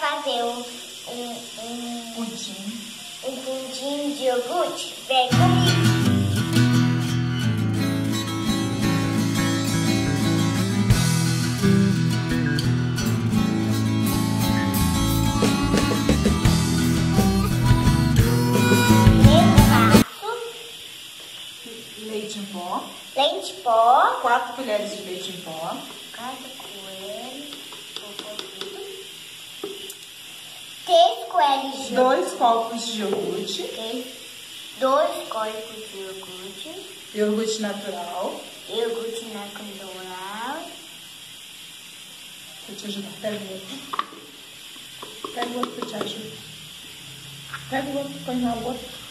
fazer um pudim de iogurte. Vem comigo. Leite em pó. Leite em pó. 4 colheres de leite em pó. 4 colheres. 3 colheres de 2 copos de iogurte. 2 copos de iogurte. Iogurte natural. Iogurte natural. Vou te ajudar. Pega o outro. Pega o outro que eu te ajudo. Pega o outro, põe na outra.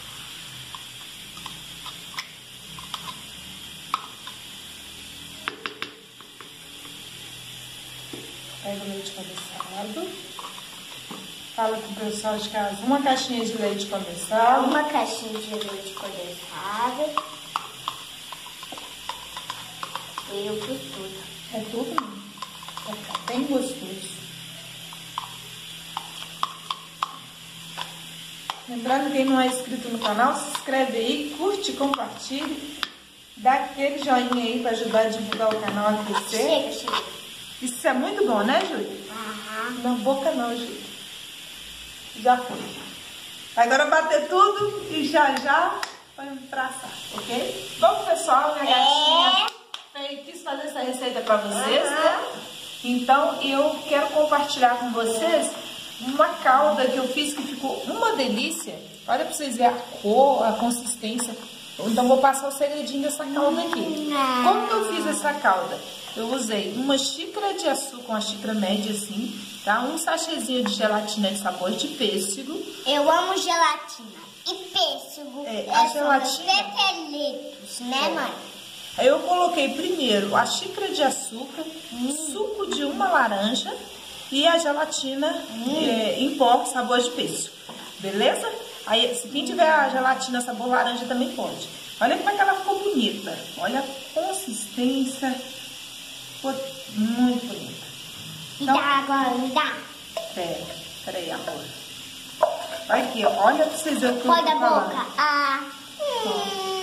Pega o leite condensado. Fala pro pessoal de casa. 1 caixinha de leite condensado. 1 caixinha de leite condensado. E eu pus tudo. É tudo mesmo. Vai ficar bem gostoso. Lembrando, quem não é inscrito no canal, se inscreve aí, curte, compartilhe. Dá aquele joinha aí para ajudar a divulgar o canal a crescer. Chega. Isso é muito bom, né, Júlia? Na boca não, Júlia. Já foi. Agora bater tudo e já põe pra assar, ok? Bom, pessoal, minha gatinha quis fazer essa receita pra vocês, né? Então, eu quero compartilhar com vocês uma calda que eu fiz que ficou uma delícia. Olha pra vocês verem a cor, a consistência. Então, vou passar o segredinho dessa calda aqui. Como que eu fiz essa calda? Eu usei 1 xícara de açúcar, uma xícara média assim, tá? 1 sachêzinho de gelatina de sabor de pêssego. Eu amo gelatina e pêssego. A gelatina... preferidos, né, mãe? Aí eu coloquei primeiro a xícara de açúcar, suco de 1 laranja e a gelatina em pó, sabor de pêssego. Beleza? Aí, se quem tiver a gelatina sabor laranja também pode. Olha como é que ela ficou bonita. Olha a consistência. Ficou muito bonita. Então, me dá agora, me dá. Peraí agora. Vai aqui, olha pra vocês verem o que eu tô Pode a falando. boca.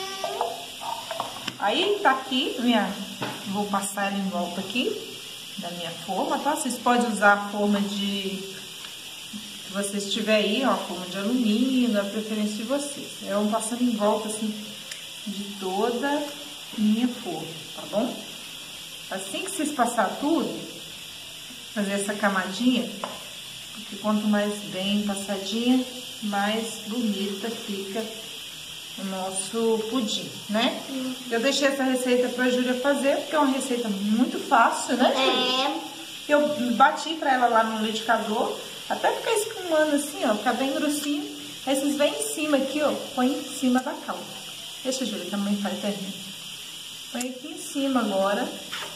Aí tá aqui, vou passar ela em volta aqui da minha forma, tá? Vocês podem usar a forma que vocês tiverem aí, ó, forma de alumínio, da preferência de vocês. Eu vou passando em volta, assim, de toda a minha forma, tá bom? Assim que vocês passar tudo, fazer essa camadinha, porque quanto mais bem passadinha, mais bonita fica o nosso pudim, né? Eu deixei essa receita pra Júlia fazer, porque é uma receita muito fácil, né, Júlia? Eu bati pra ela lá no liquidificador, até ficar espumando assim, ó, ficar bem grossinho. Aí vocês vêm em cima aqui, ó, põe em cima da calda. Deixa, Júlia, que a mãe faz terreno. Põe aqui em cima agora.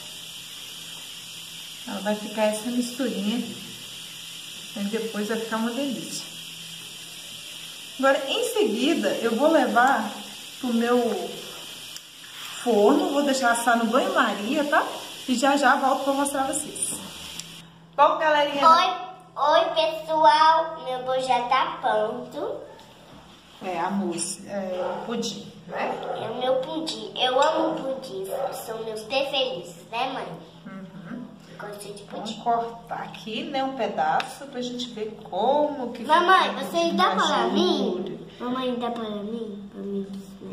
Ela vai ficar essa misturinha aqui. Aí depois vai ficar uma delícia. Agora, em seguida, eu vou levar pro meu forno, vou deixar assar no banho-maria, tá? E já volto pra mostrar pra vocês. Bom, galerinha... Oi, pessoal. Meu bolo já tá pronto. A mousse, o pudim, né? É o meu pudim. Eu amo pudim. São meus preferidos, né, mãe? Gosto de pudim. Vamos cortar aqui, né, um pedaço pra gente ver como que Mamãe, fica. você dá para mim? Mamãe, dá para mim? Para mim,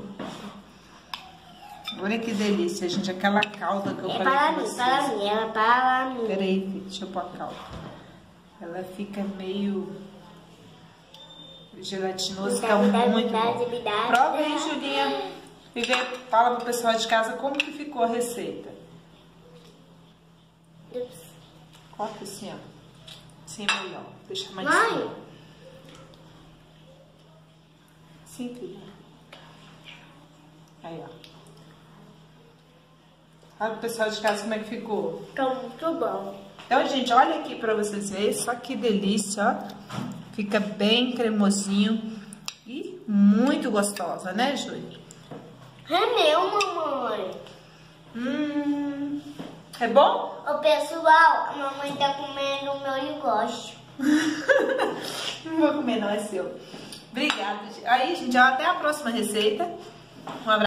olha que delícia, gente. Aquela calda que eu falei para pra mim, vocês. para mim. Ela para mim. Peraí, deixa eu pôr a calda. Ela fica meio gelatinoso, fica muito bom. Prova aí, Julinha. E fala pro pessoal de casa como que ficou a receita. Corta assim, ó. Assim é melhor. Deixa mais assim. Assim, filha. Aí, ó. Fala pro pessoal de casa como é que ficou. Ficou muito bom. Então, gente, olha aqui pra vocês verem, só que delícia, ó. Fica bem cremosinho e muito gostosa, né, Júlia? É meu, mamãe. É bom? Ô, pessoal, a mamãe tá comendo o meu negócio. Não vou comer não, é seu. Obrigada. Aí, gente, até a próxima receita. Um abraço.